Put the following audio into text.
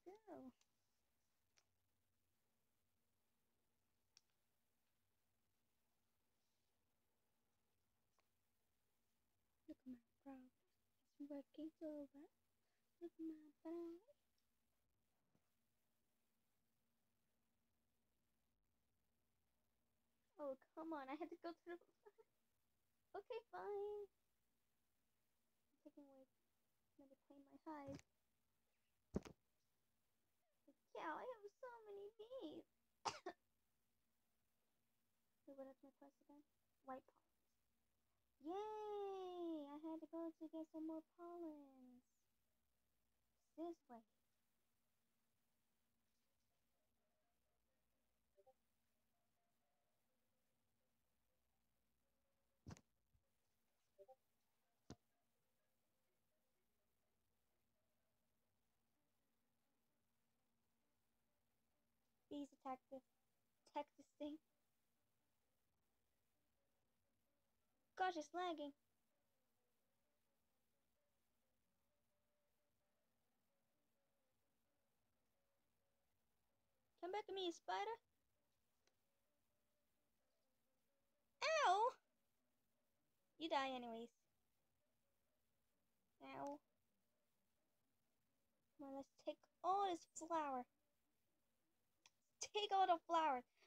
go. Look at my brow. It's working so well. Look at my brow. Oh, come on. I had to go to the... Okay, fine. I'm taking away... Maybe clean my hive. Cow, I have so many bees. Wait, what is my quest again? White pollens. Yay! I had to go to get some more pollens. This way. Bees attack this. Attack this thing. Gosh, it's lagging. Come back to me, spider. Ow! You die anyways. Ow. Come on, let's take all this flour. Take all the flour.